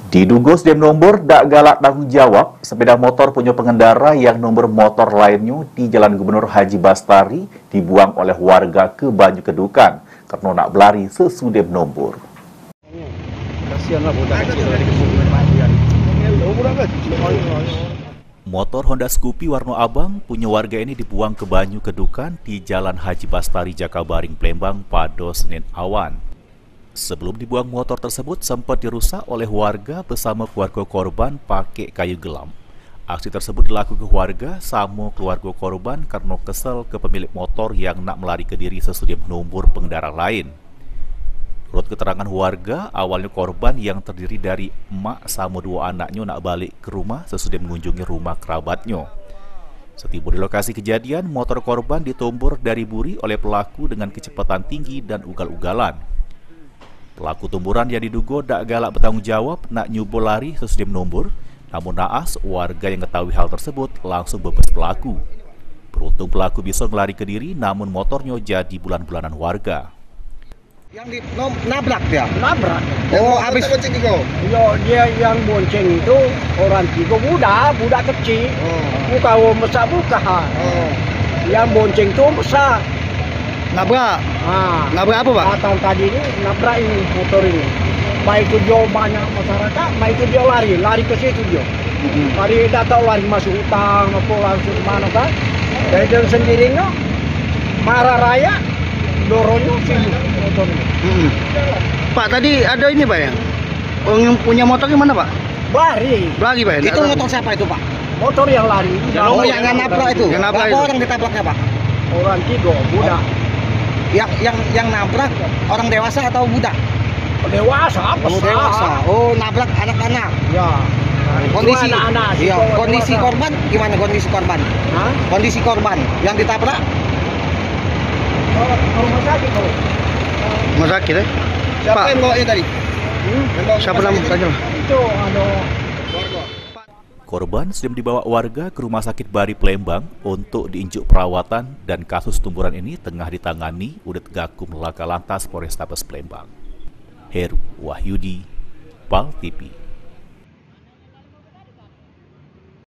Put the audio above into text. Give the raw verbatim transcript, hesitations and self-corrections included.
Diduga Sdm Nombor dak galak tanggung jawab, sepeda motor punya pengendara yang nomor motor lainnya di Jalan Gubernur Haji Bastari dibuang oleh warga ke Banyu Kedukan karena nak berlari sesudem Nombor. Motor Honda Scoopy warna abang punya warga ini dibuang ke Banyu Kedukan di Jalan Haji Bastari Jakabaring Plembang pada Senin awan. Sebelum dibuang, motor tersebut sempat dirusak oleh warga bersama keluarga korban pakai kayu gelam. Aksi tersebut dilakukan warga sama keluarga korban karena kesal ke pemilik motor yang nak melari ke diri sesudem Nombor pengendara lain. Menurut keterangan warga, awalnya korban yang terdiri dari emak sama dua anaknya nak balik ke rumah sesudem mengunjungi rumah kerabatnya. Setiba di lokasi kejadian, motor korban ditumbur dari buri oleh pelaku dengan kecepatan tinggi dan ugal-ugalan. Pelaku tumburan yang diduga dak galak bertanggung jawab nak nyubo lari sesudem Nombor, namun naas warga yang mengetahui hal tersebut langsung bebas pelaku. Beruntung pelaku bisa melari ke diri, namun motornya jadi bulan-bulanan warga. Yang di no, nabrak dia? Nabrak. Oh, habis bonceng itu? Yo, dia yang bonceng itu orang tiga budak, budak kecil. Oh. Bukan besar bukan. Oh. Yang bonceng itu besar. Nabrak? Ah. Nabrak apa, Pak? Datang tadi ini nabrak ini motor ini. Baik itu dia banyak masyarakat, baik itu dia lari, lari ke situ dia. Mm-hmm. Lari tak tahu lari masuk hutang apa langsung mana kan? Dari dia sendirinya marah raya dorongnya sini motornya. Mm-hmm. Pak, tadi ada ini, Pak, ya? Yang punya motor gimana, Pak? Lari. Lari, Pak. Itu motor siapa itu, Pak? Motor yang lari. Oh, yang nabrak itu. Yang nabrak itu. Orang ditabraknya, Pak? Orang tiga, budak. Oh. Yang yang yang nabrak orang dewasa atau budak? Dewasa, apa? Oh, dewasa. Oh, nabrak anak-anak. Ya. Kondisi anak-anak. Iya, kondisi korban gimana kondisi korban? Hah? Kondisi korban yang ditabrak? Oh, rumah sakit, oh. Rumah sakit, eh? Siapa Pak, yang bawanya tadi? Hmm? Siapa namanya saja? Itu ada warga. Korban sedang dibawa warga ke Rumah Sakit Bari Plembang untuk diinjuk perawatan dan kasus tumburan ini tengah ditangani Unit Gakum Laka Lantas Polrestabes Plembang. Heru Wahyudi, Pal T V.